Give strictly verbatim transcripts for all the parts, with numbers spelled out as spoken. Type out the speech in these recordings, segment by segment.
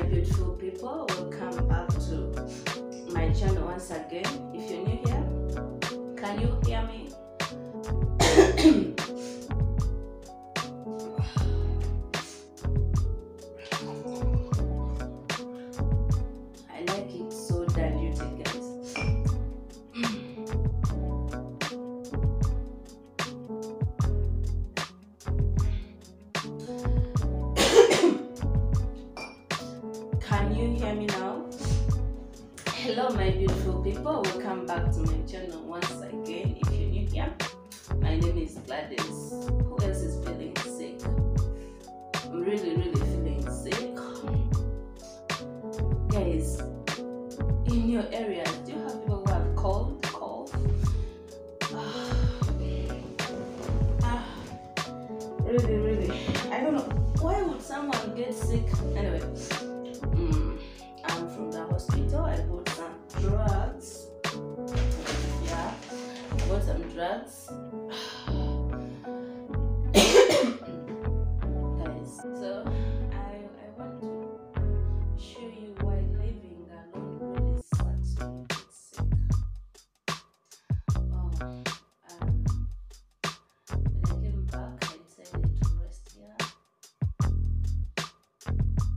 beautiful people, welcome back to my channel once again. If you're new here, can you hear me? I like it so diluted, guys. Can you hear me now? Hello my beautiful people, welcome back to my channel once again. If you're new here, my name is Gladys. Who else is feeling sick? I'm really really feeling sick. Guys, in your area, do you have people who have cold, cough? Ah, ah, really really, I don't know, why would someone get sick? Anyway, mm, I'm from the hospital. I bought some drugs. Yeah, I bought some drugs. Guys, so I I want to show you why living alone really sucks when you get sick. Oh, um, when I came back, I decided to rest here.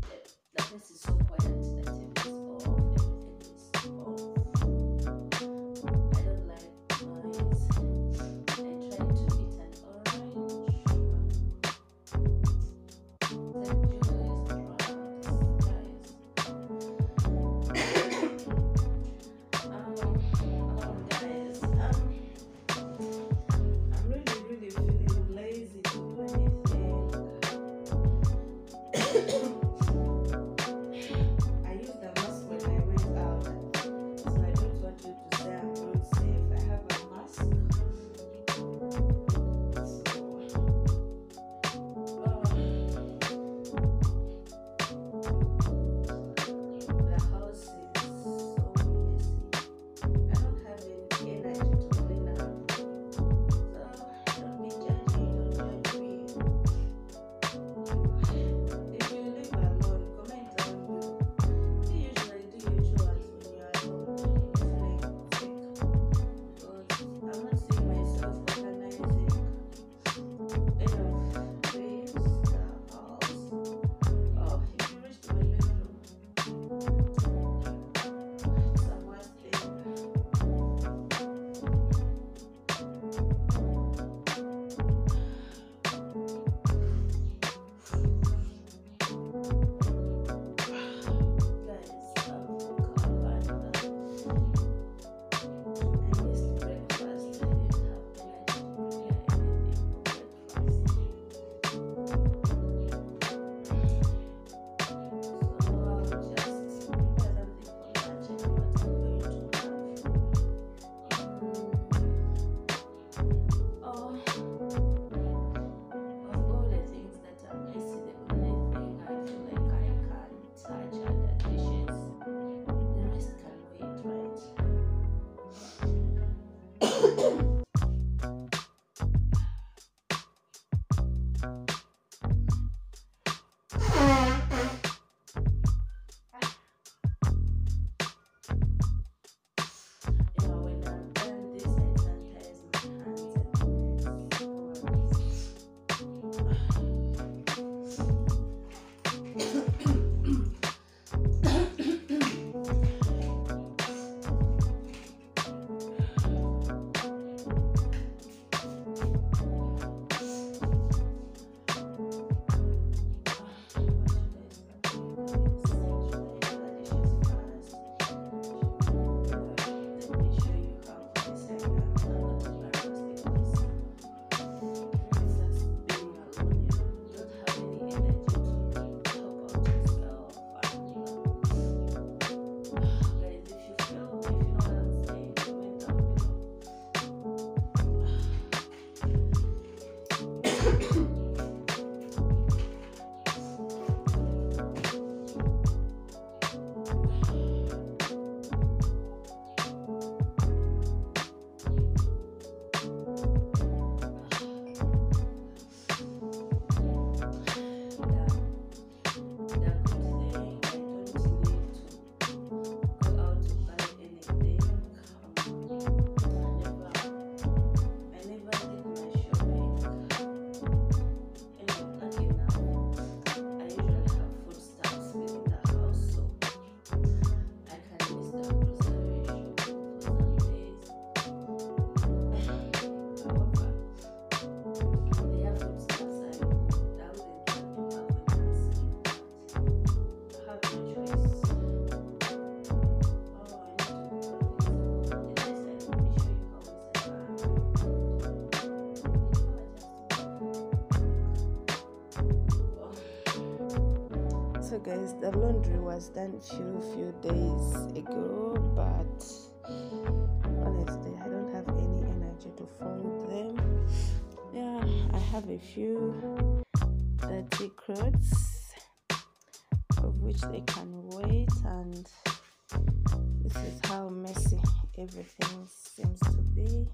So guys, the laundry was done few few days ago, but honestly I don't have any energy to fold them. Yeah, I have a few dirty clothes of which they can wait, and this is how messy everything seems to be.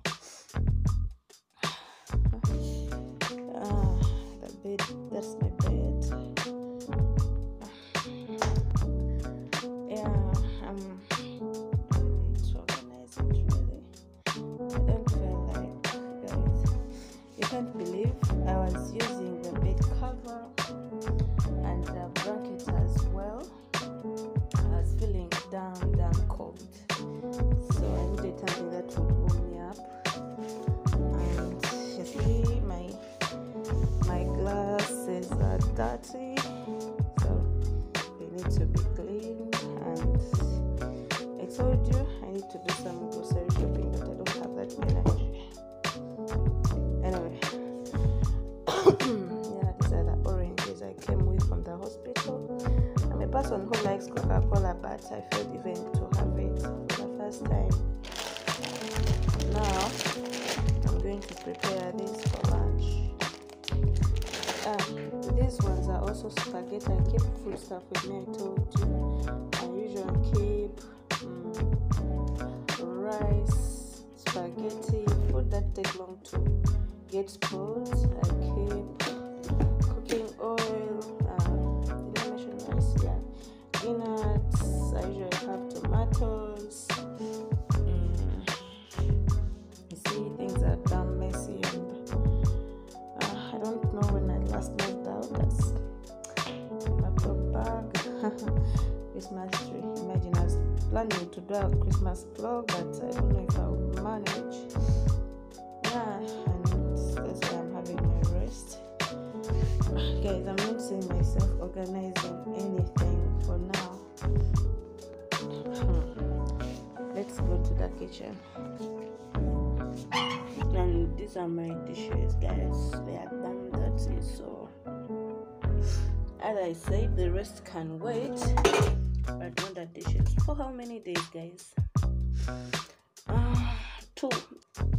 Uh, the bed, that's my bed. Yeah, I'm to organize it really. I don't feel like, guys, you can't believe I was using the bed cover and the blanket as well. I was feeling damn damn cold, so I needed something that would warm me up. And you see, my my glasses are dirty, so they need to be cleaned. And I told you I need to do some grocery shopping, but I don't have that energy. Anyway, yeah, these are the oranges I came with from the hospital. I'm a person who likes Coca-Cola, but I failed even to have it for the first time. Now I'm going to prepare this for lunch. Uh, these ones are also spaghetti. I keep food stuff with me, I told you. I usually keep um, rice, spaghetti, food that take long to get spoiled. I keep cooking oil, uh, did I mention rice? Yeah. Peanuts, I usually have tomatoes. Mm. You see, things are damn messy, and uh, I don't know when I last moved out. That's laptop bag. Christmas tree. Imagine I was planning to do a Christmas vlog, but I don't know if I will manage. Yeah, and that's why I'm having my rest. Guys, I'm not seeing myself organizing anything for now. Let's go to the kitchen. And these are my dishes, guys. They are damn dirty, so as I said, the rest can wait. But not the dishes. For how many days, guys? Uh, two.